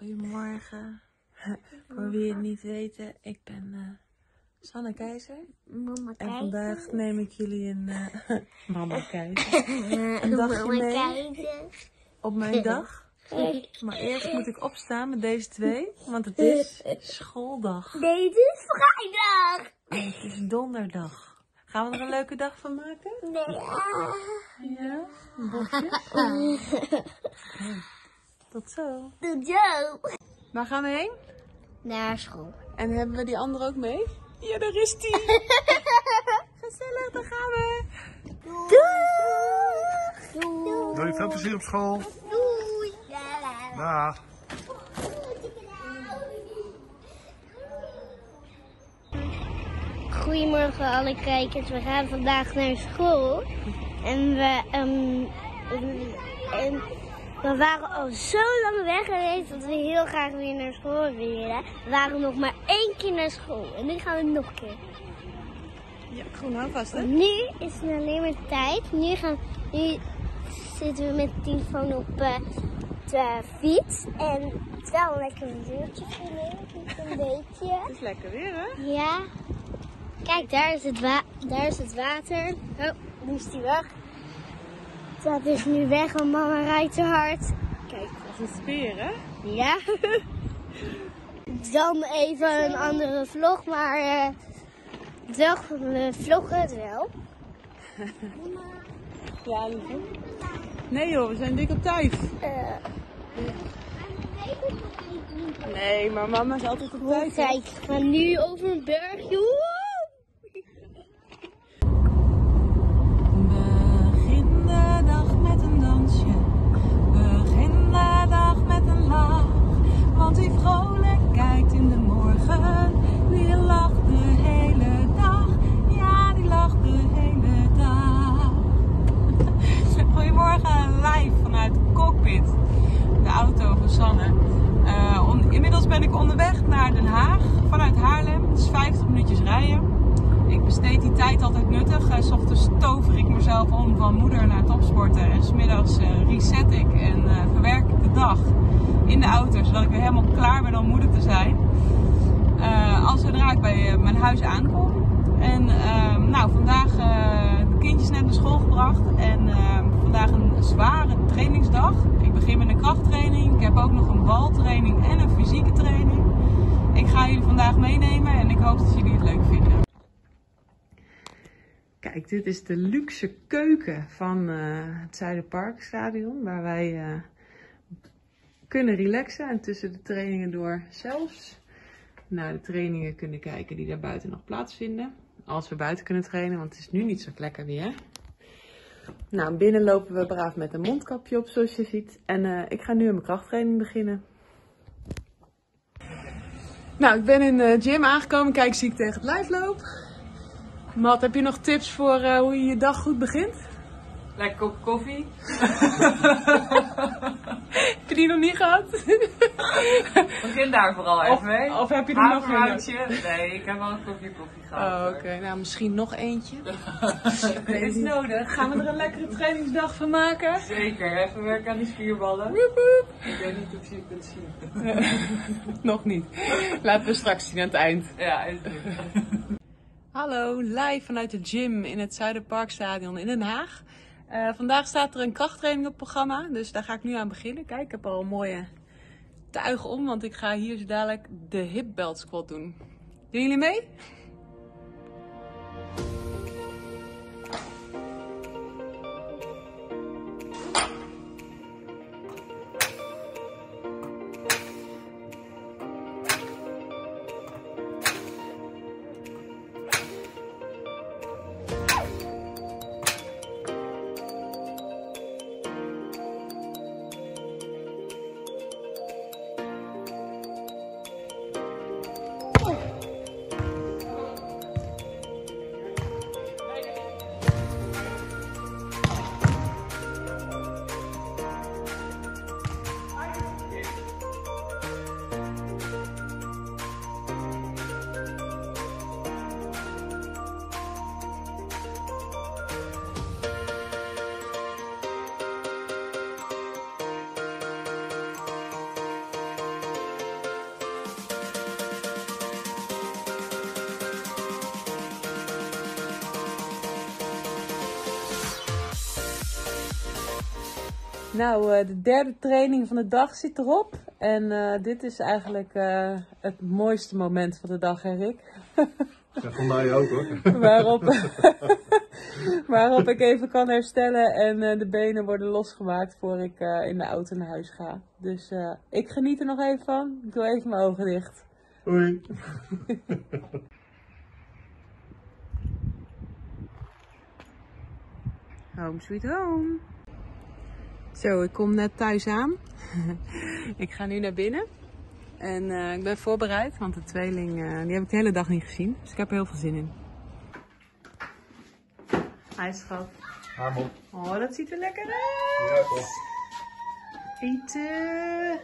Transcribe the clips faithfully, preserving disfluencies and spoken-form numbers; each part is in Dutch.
Goedemorgen. Voor wie het niet weten, ik ben uh, Sanne Keizer. Mama en Keizer. vandaag neem ik jullie een uh, Mama Keizer. een dagje Mama mee Keizer. op mijn dag. Maar eerst moet ik opstaan met deze twee, want het is schooldag. Nee, het is vrijdag. En het is donderdag. Gaan we er een leuke dag van maken? Nee. Ja, een bosje. Tot zo. Tot zo. Waar gaan we heen? Naar school. En hebben we die andere ook mee? Ja, daar is die. Gezellig, daar gaan we. Doei. Doei. Doei, veel plezier op school. Doei. Dag. Goedemorgen alle kijkers, we gaan vandaag naar school. En we, um, en we waren al zo lang weg geweest dat we heel graag weer naar school willen. We waren nog maar één keer naar school en nu gaan we nog een keer. Ja, gewoon hou vast, hè? Nu is het alleen maar tijd. Nu, gaan, nu zitten we met de telefoon op uh, de fiets. En het is wel een lekker weertje voor een beetje. Het is lekker weer, hè? Ja. Kijk, daar is het, wa daar is het water. Oh, nu is die weg. Het water is nu weg, want mama rijdt te hard. Kijk. Dat is een speer, hè? Ja. Dan even een andere vlog, maar uh, wel, we vloggen het wel. Ja, lieve. Nee joh, we zijn dik op tijd. Uh, Nee, maar mama is altijd op tijd. Kijk, we gaan nu over een bergje. Woe! Begin de dag met een dansje. Begin de dag met een lach. Want wie vrolijk kijkt in de morgen, die lacht de hele dag. Ja, die lacht de hele dag. Goedemorgen, live vanuit de cockpit. De auto van Sanne. Uh, on, inmiddels ben ik onderweg naar Den Haag vanuit Haarlem. Het is vijftig minuutjes rijden. Ik besteed die tijd altijd nuttig. Uh, 's ochtends tover ik mezelf om van moeder naar topsporten. En 's middags uh, reset ik en uh, verwerk ik de dag in de auto. Zodat ik weer helemaal klaar ben om moeder te zijn. Uh, als zodra ik bij uh, mijn huis aankom. En uh, nou, vandaag uh, de kindjes net naar school gebracht. En uh, vandaag een zware trainingsdag. Ik begin met een krachttraining. Ik heb ook nog een baltraining en een fysieke training. Ik ga jullie vandaag meenemen en ik hoop dat jullie het leuk vinden. Kijk, dit is de luxe keuken van uh, het Zuiderparkstadion. Waar wij uh, kunnen relaxen en tussen de trainingen door zelfs naar de trainingen kunnen kijken die daar buiten nog plaatsvinden. Als we buiten kunnen trainen, want het is nu niet zo lekker weer. Nou, binnen lopen we braaf met een mondkapje op, zoals je ziet. En uh, ik ga nu aan mijn krachttraining beginnen. Nou, ik ben in de gym aangekomen. Kijk, zie ik tegen het lijf loop. Matt, heb je nog tips voor uh, hoe je je dag goed begint? Lekker kop koffie. Heb je die nog niet gehad? Begin daar vooral even Of, mee. of heb je er nog een? Havermoutje. Nee, ik heb wel een koffie koffie gehad. Oh, oké. Okay. Nou, misschien nog eentje. Dit is nodig. Gaan we er een lekkere trainingsdag van maken? Zeker, even werken aan die spierballen. Woep, woep. Ik weet niet of je het kunt zien. Nog niet. Laten we straks zien aan het eind. Ja, is goed. Hallo, live vanuit de gym in het Zuiderparkstadion in Den Haag. Uh, vandaag staat er een krachttraining op het programma, dus daar ga ik nu aan beginnen. Kijk, ik heb al een mooie tuig om, want ik ga hier zo dadelijk de hip belt squat doen. Doen jullie mee? Nou, uh, de derde training van de dag zit erop. En uh, dit is eigenlijk uh, het mooiste moment van de dag, hè Rick? Ja, van mij ook hoor. Waarop, waarop ik even kan herstellen en uh, de benen worden losgemaakt voor ik uh, in de auto naar huis ga. Dus uh, ik geniet er nog even van. Ik doe even mijn ogen dicht. Hoi. Home sweet home. Zo, ik kom net thuis aan. Ik ga nu naar binnen. En uh, ik ben voorbereid, want de tweeling uh, die heb ik de hele dag niet gezien. Dus ik heb er heel veel zin in. Hi schat. Hamel. Oh, dat ziet er lekker uit. Ja, toch. Eten.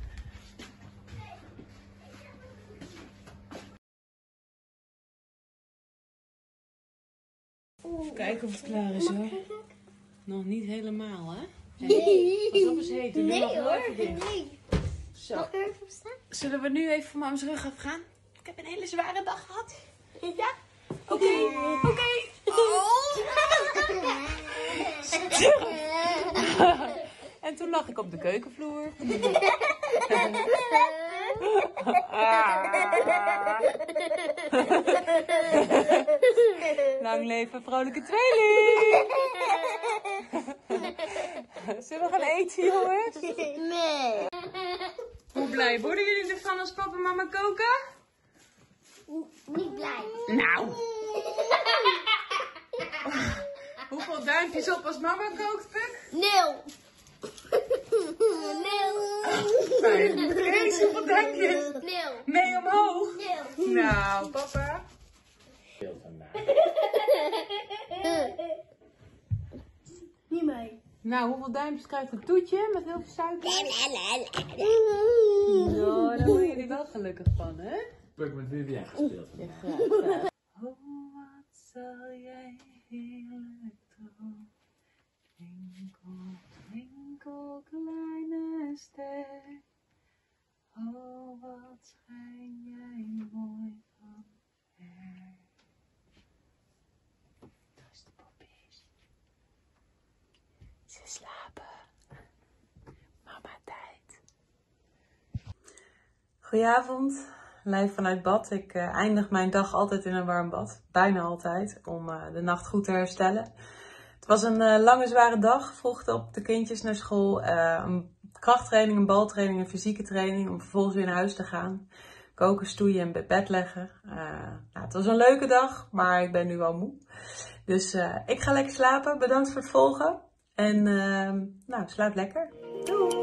Kijken of het klaar is hoor. Nog niet helemaal hè? Nee. Pas op eens heet. Doe Nee nog wel hoor, even dicht. nee. Zo. Mag ik er even op staan? Zullen we nu even van mam's rug afgaan? Ik heb een hele zware dag gehad. Ja? Oké, okay. oké. Okay. Oh. En toen lag ik op de keukenvloer. Lang leven vrolijke tweeling. Zullen we gaan eten, jongens? Nee. Hoe blij worden jullie ervan als papa en mama koken? Niet blij. Nou. Hoeveel duimpjes op als mama kookt, Puk? Nul. Nul. Fijn. Kees, hoeveel duimpjes? Nul. Nee, omhoog. Nul. Nou, papa. Niet mee. Nou, hoeveel duimpjes krijgt een toetje met heel veel suiker? Nou, daar worden jullie wel gelukkig van, hè? Puk met wie heb jij gespeeld? Ja, graag, graag. Oh, wat zal jij heerlijk doen? Twinkel, twinkel, kleine ster. Oh, wat schijn jij mooi van her. Daar is de poppies. Ze slapen. Mama tijd. Goedenavond. Live vanuit bad. Ik uh, eindig mijn dag altijd in een warm bad. Bijna altijd. Om uh, de nacht goed te herstellen. Het was een uh, lange zware dag. Vroeg op de kindjes naar school. Uh, een krachttraining, een baltraining, een fysieke training. Om vervolgens weer naar huis te gaan. Koken, stoeien en bij bed leggen. Uh, nou, het was een leuke dag. Maar ik ben nu wel moe. Dus uh, ik ga lekker slapen. Bedankt voor het volgen. En uh, nou, slaap lekker. Doei!